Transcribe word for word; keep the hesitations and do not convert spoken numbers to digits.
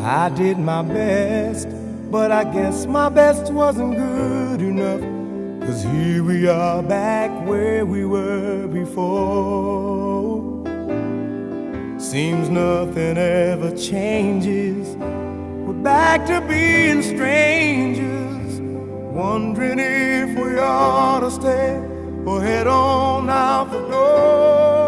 I did my best, but I guess my best wasn't good enough. 'Cause here we are back where we were before. Seems nothing ever changes. We're back to being strangers, wondering if we ought to stay or head on out the door.